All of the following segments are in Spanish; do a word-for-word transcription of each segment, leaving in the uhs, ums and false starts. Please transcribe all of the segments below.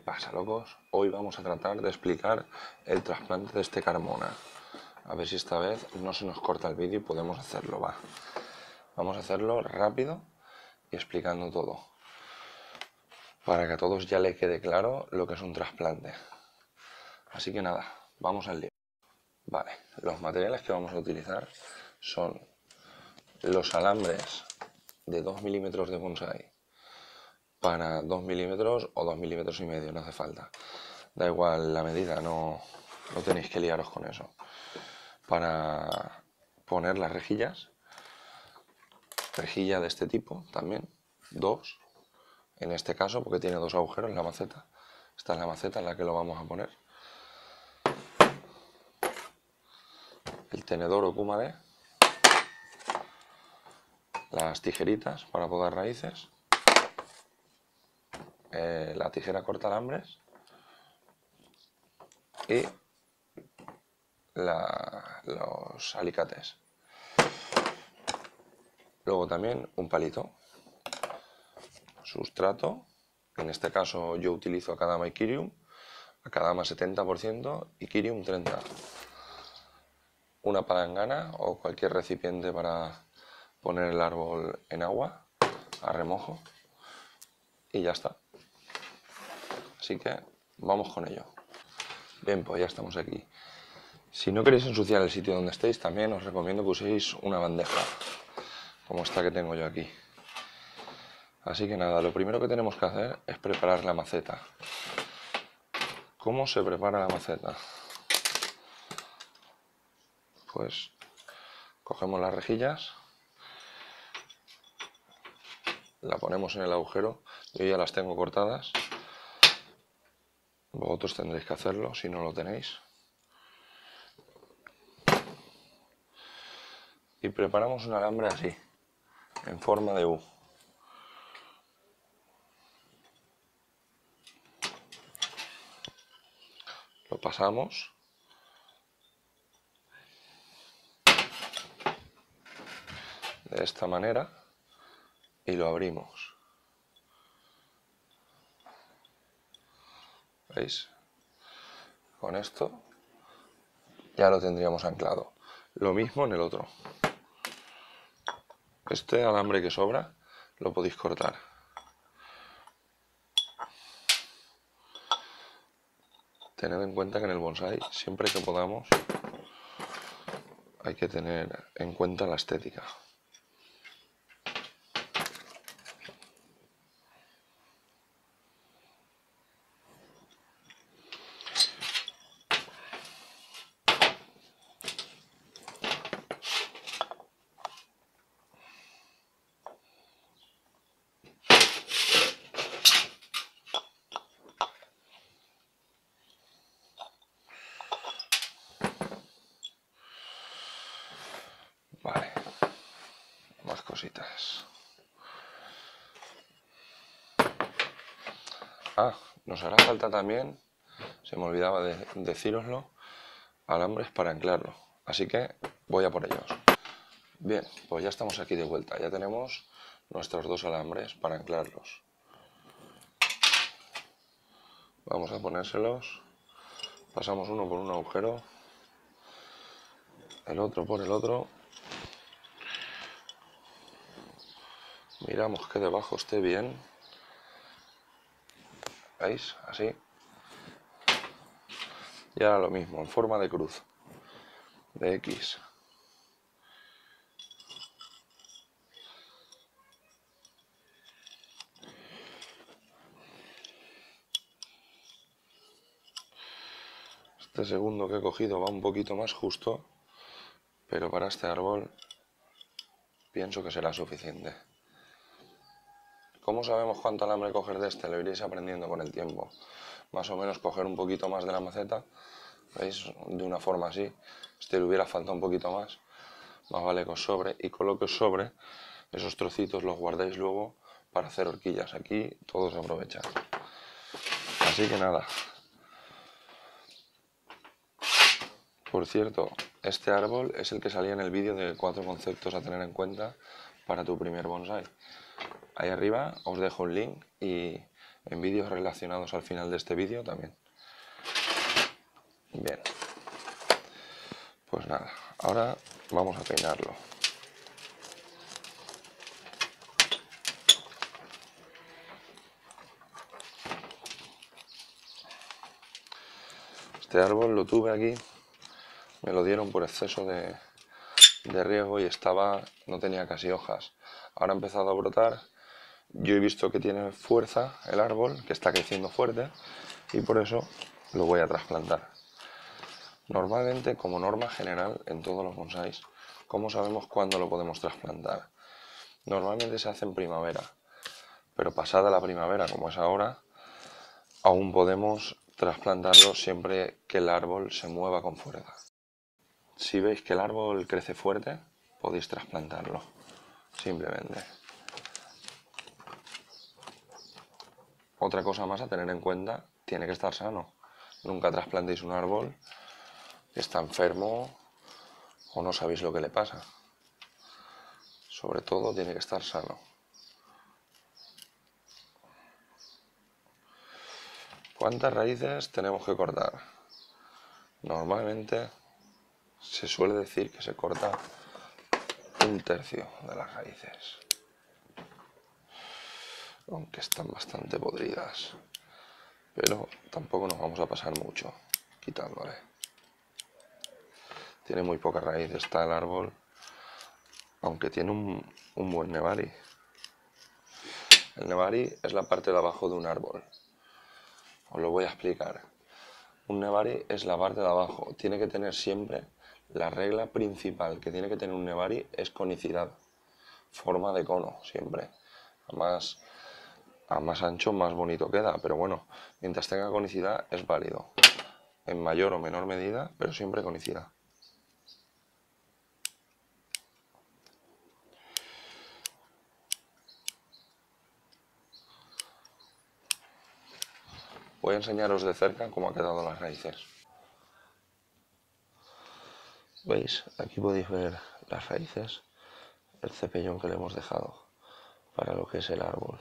pasa, locos? Hoy vamos a tratar de explicar el trasplante de este Carmona. A ver si esta vez no se nos corta el vídeo y podemos hacerlo, va. Vamos a hacerlo rápido y explicando todo, para que a todos ya les quede claro lo que es un trasplante. Así que nada, vamos al lío. Vale, los materiales que vamos a utilizar son los alambres de dos milímetros de bonsai para dos milímetros o dos milímetros y medio, no hace falta. Da igual la medida, no, no tenéis que liaros con eso. Para poner las rejillas, rejilla de este tipo también, dos, en este caso porque tiene dos agujeros la maceta. Esta es la maceta en la que lo vamos a poner. El tenedor o kumade, las tijeritas para podar raíces, eh, la tijera corta alambres y la, los alicates. Luego también un palito, sustrato, en este caso yo utilizo Akadama y Kirium, Akadama setenta por ciento y Kirium treinta por ciento. Una palangana o cualquier recipiente para poner el árbol en agua, a remojo, y ya está. Así que vamos con ello. Bien, pues ya estamos aquí. Si no queréis ensuciar el sitio donde estéis, también os recomiendo que uséis una bandeja, como esta que tengo yo aquí. Así que nada, lo primero que tenemos que hacer es preparar la maceta. ¿Cómo se prepara la maceta? Pues cogemos las rejillas, la ponemos en el agujero. Yo ya las tengo cortadas, vosotros tendréis que hacerlo si no lo tenéis. Y preparamos un alambre así, en forma de U. Lo pasamos de esta manera y lo abrimos. ¿Veis? Con esto ya lo tendríamos anclado. Lo mismo en el otro. Este alambre que sobra lo podéis cortar. Tened en cuenta que en el bonsai, siempre que podamos, hay que tener en cuenta la estética. Vale, más cositas. Ah, nos hará falta también, se me olvidaba de decíroslo, alambres para anclarlo. Así que voy a por ellos. Bien, pues ya estamos aquí de vuelta. Ya tenemos nuestros dos alambres para anclarlos. Vamos a ponérselos. Pasamos uno por un agujero, el otro por el otro. Miramos que debajo esté bien. ¿Veis? Así. Y ahora lo mismo, en forma de cruz, de X. Este segundo que he cogido va un poquito más justo, pero para este árbol pienso que será suficiente. ¿Cómo sabemos cuánto alambre coger de este? Lo iréis aprendiendo con el tiempo. Más o menos coger un poquito más de la maceta, ¿veis? De una forma así. Este le hubiera faltado un poquito más, más vale que os sobre. Y con lo que os sobre, esos trocitos los guardáis luego para hacer horquillas. Aquí todo se aprovecha. Así que nada. Por cierto, este árbol es el que salía en el vídeo de cuatro conceptos a tener en cuenta para tu primer bonsai. Ahí arriba os dejo un link y en vídeos relacionados al final de este vídeo también. Bien, pues nada, ahora vamos a peinarlo. Este árbol lo tuve aquí, me lo dieron por exceso de, de riego y estaba, no tenía casi hojas. Ahora ha empezado a brotar, yo he visto que tiene fuerza el árbol, que está creciendo fuerte y por eso lo voy a trasplantar. Normalmente, como norma general en todos los bonsáis, ¿cómo sabemos cuándo lo podemos trasplantar? Normalmente se hace en primavera, pero pasada la primavera, como es ahora, aún podemos trasplantarlo siempre que el árbol se mueva con fuerza. Si veis que el árbol crece fuerte, podéis trasplantarlo, simplemente. Otra cosa más a tener en cuenta, tiene que estar sano. Nunca trasplantéis un árbol que está enfermo o no sabéis lo que le pasa. Sobre todo tiene que estar sano. ¿Cuántas raíces tenemos que cortar? Normalmente se suele decir que se corta un tercio de las raíces, aunque están bastante podridas, pero tampoco nos vamos a pasar mucho quitándole. Tiene muy poca raíz, está el árbol, aunque tiene un, un buen nebari. El nebari es la parte de abajo de un árbol. Os lo voy a explicar. Un nebari es la parte de abajo. Tiene que tener siempre, la regla principal que tiene que tener un nebari es conicidad. Forma de cono, siempre. A más, a más ancho, más bonito queda. Pero bueno, mientras tenga conicidad es válido. En mayor o menor medida, pero siempre conicidad. Voy a enseñaros de cerca cómo ha quedado las raíces. ¿Veis? Aquí podéis ver las raíces, el cepellón que le hemos dejado para lo que es el árbol.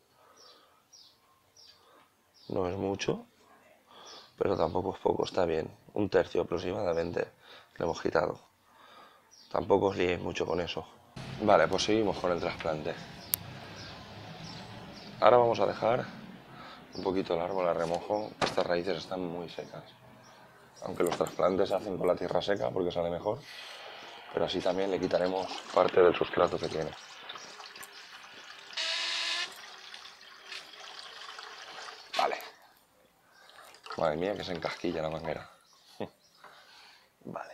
No es mucho, pero tampoco es poco, está bien. Un tercio aproximadamente le hemos quitado. Tampoco os liéis mucho con eso. Vale, pues seguimos con el trasplante. Ahora vamos a dejar un poquito el árbol a remojo. Estas raíces están muy secas. Aunque los trasplantes se hacen con la tierra seca porque sale mejor, pero así también le quitaremos parte del sustrato que tiene. Vale. Madre mía, que se encasquilla la manguera. Vale.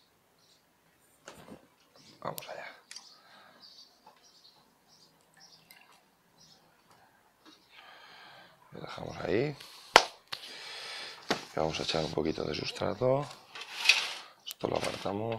Vamos allá. Lo dejamos ahí. Y vamos a echar un poquito de sustrato. Esto lo apartamos.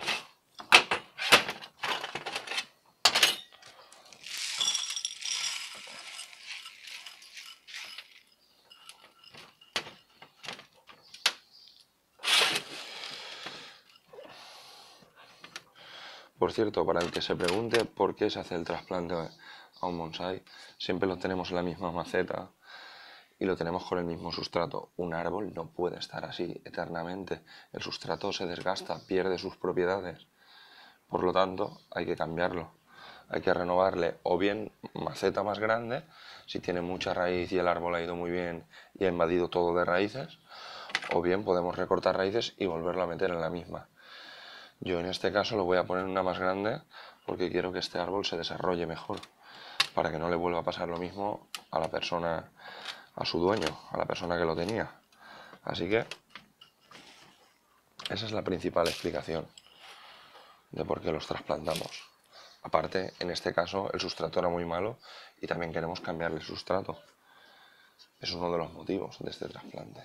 Por cierto, para el que se pregunte por qué se hace el trasplante a un bonsái, siempre lo tenemos en la misma maceta y lo tenemos con el mismo sustrato. Un árbol no puede estar así eternamente. El sustrato se desgasta, pierde sus propiedades. Por lo tanto, hay que cambiarlo. Hay que renovarle o bien maceta más grande, si tiene mucha raíz y el árbol ha ido muy bien y ha invadido todo de raíces, o bien podemos recortar raíces y volverlo a meter en la misma. Yo en este caso lo voy a poner una más grande porque quiero que este árbol se desarrolle mejor, para que no le vuelva a pasar lo mismo a la persona, a su dueño, a la persona que lo tenía. Así que esa es la principal explicación de por qué los trasplantamos. Aparte, en este caso el sustrato era muy malo y también queremos cambiarle el sustrato. Es uno de los motivos de este trasplante.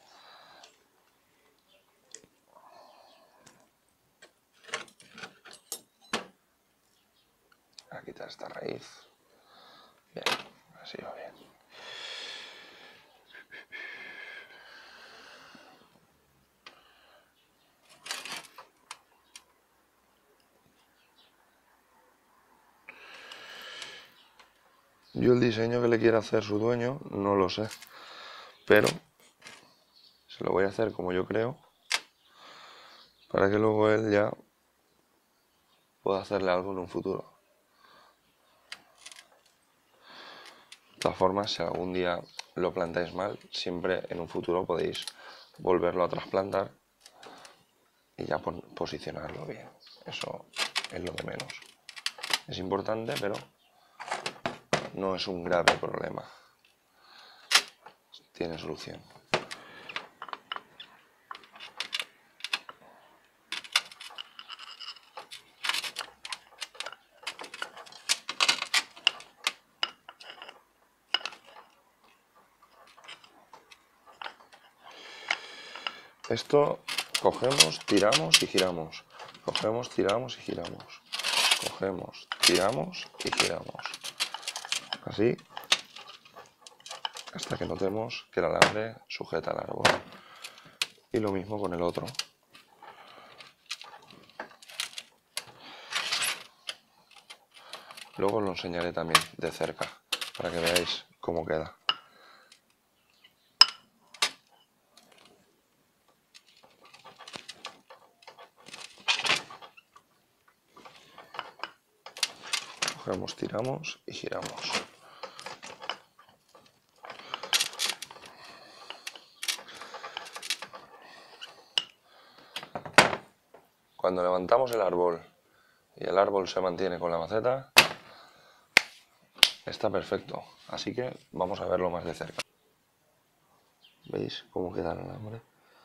A quitar esta raíz. Bien, así va bien. Yo el diseño que le quiere hacer su dueño no lo sé, pero se lo voy a hacer como yo creo, para que luego él ya pueda hacerle algo en un futuro. De todas formas, si algún día lo plantáis mal, siempre en un futuro podéis volverlo a trasplantar y ya posicionarlo bien. Eso es lo de menos. Es importante, pero no es un grave problema. Tiene solución. Esto cogemos, tiramos y giramos. Cogemos, tiramos y giramos. Cogemos, tiramos y giramos. Así hasta que notemos que el alambre sujeta el árbol. Y lo mismo con el otro. Luego os lo enseñaré también de cerca para que veáis cómo queda. Cogemos, tiramos y giramos. Cuando levantamos el árbol y el árbol se mantiene con la maceta, está perfecto. Así que vamos a verlo más de cerca. ¿Veis cómo queda el alambre?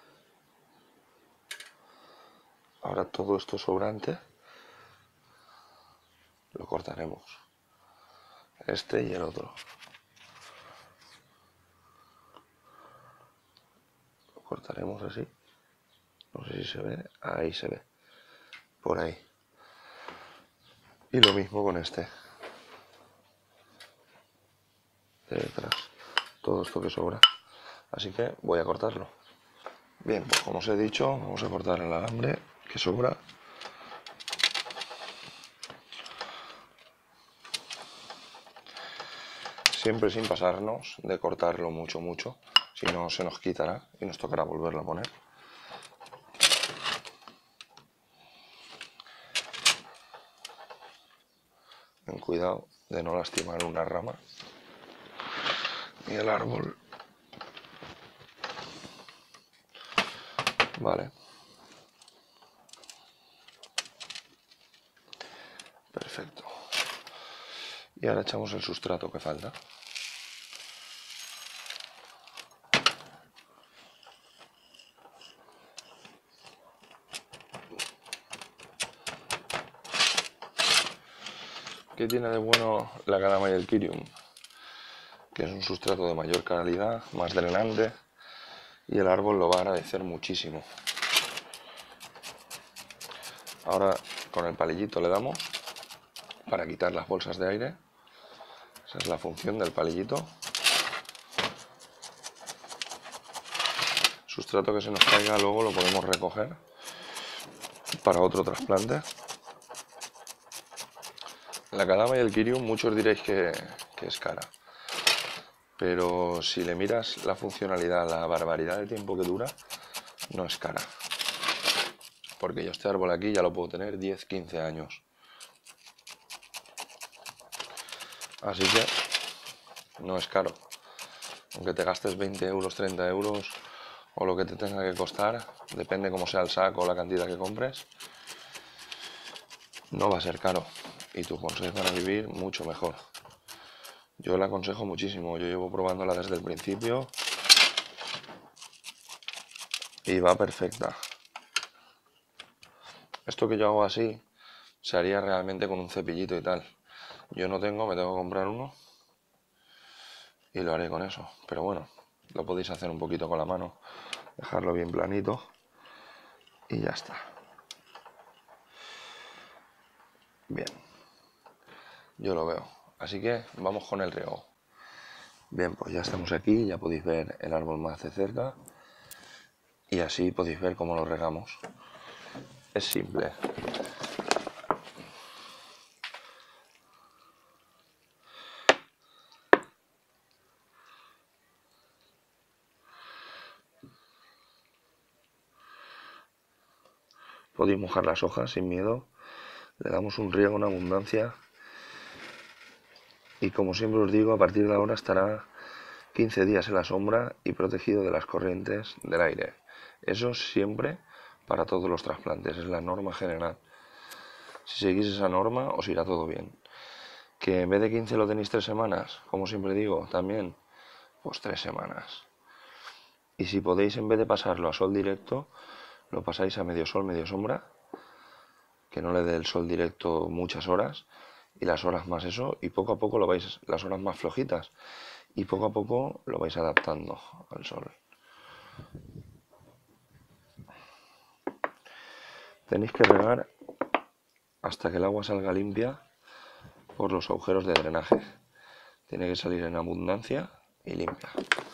Ahora todo esto sobrante lo cortaremos. Este y el otro. Lo cortaremos así. No sé si se ve. Ahí se ve. Por ahí. Y lo mismo con este. De detrás. Todo esto que sobra. Así que voy a cortarlo. Bien, pues como os he dicho, vamos a cortar el alambre que sobra. Siempre sin pasarnos de cortarlo mucho, mucho. Si no, se nos quitará y nos tocará volverlo a poner. Ten cuidado de no lastimar una rama ni el árbol. Vale. Perfecto. Y ahora echamos el sustrato que falta. ¿Qué tiene de bueno la Calama y el Kyrium? Que es un sustrato de mayor calidad, más drenante, y el árbol lo va a agradecer muchísimo. Ahora con el palillito le damos para quitar las bolsas de aire. Esa es la función del palillito. Sustrato que se nos caiga luego lo podemos recoger para otro trasplante. La Calama y el Kyrium muchos diréis que, que es cara, pero si le miras la funcionalidad, la barbaridad de tiempo que dura, no es cara. Porque yo este árbol aquí ya lo puedo tener diez, quince años. Así que no es caro. Aunque te gastes veinte euros, treinta euros o lo que te tenga que costar, depende cómo sea el saco o la cantidad que compres, no va a ser caro. Y tus consejos van a vivir mucho mejor. Yo la aconsejo muchísimo. Yo llevo probándola desde el principio y va perfecta. Esto que yo hago así se haría realmente con un cepillito y tal. Yo no tengo, me tengo que comprar uno y lo haré con eso. Pero bueno, lo podéis hacer un poquito con la mano, dejarlo bien planito y ya está. Bien, yo lo veo. Así que vamos con el riego. Bien, pues ya estamos aquí, ya podéis ver el árbol más de cerca y así podéis ver cómo lo regamos. Es simple. podéis mojar las hojas sin miedo. Le damos un riego en abundancia. Y como siempre os digo, a partir de ahora estará quince días en la sombra y protegido de las corrientes del aire. Eso siempre para todos los trasplantes, es la norma general. Si seguís esa norma os irá todo bien. Que en vez de quince lo tenéis tres semanas, como siempre digo, también, pues tres semanas. Y si podéis, en vez de pasarlo a sol directo, lo pasáis a medio sol, medio sombra, que no le dé el sol directo muchas horas, y las horas más eso, y poco a poco lo vais, las horas más flojitas, y poco a poco lo vais adaptando al sol. Tenéis que regar hasta que el agua salga limpia por los agujeros de drenaje. Tiene que salir en abundancia y limpia.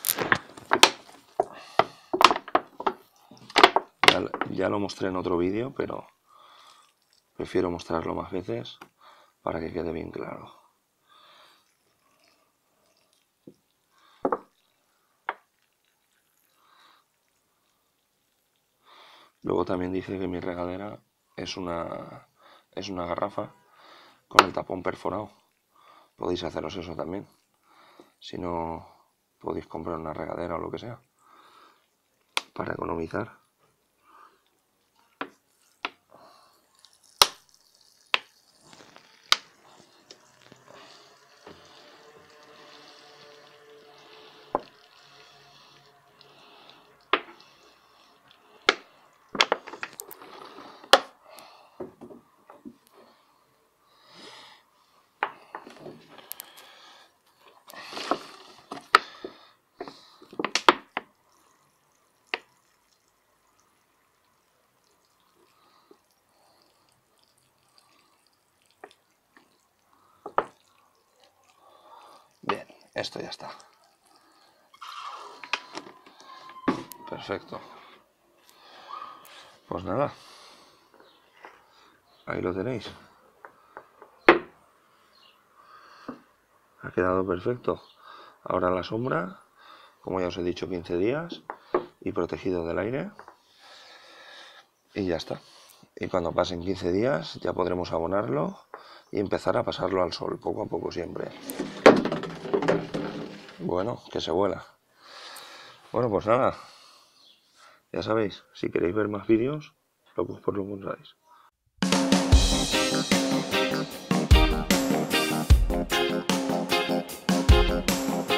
Ya, ya lo mostré en otro vídeo, pero prefiero mostrarlo más veces para que quede bien claro. Luego también dice que mi regadera es una, es una garrafa con el tapón perforado. Podéis haceros eso también. Si no, podéis comprar una regadera o lo que sea para economizar. Bien, esto ya está. Perfecto. Pues nada. Ahí lo tenéis. Ha quedado perfecto. Ahora la sombra, como ya os he dicho, quince días y protegido del aire. Y ya está. Y cuando pasen quince días ya podremos abonarlo y empezar a pasarlo al sol, poco a poco siempre. Bueno, que se vuela. Bueno, pues nada. Ya sabéis, si queréis ver más vídeos, locos por los bonsáis. Thank you.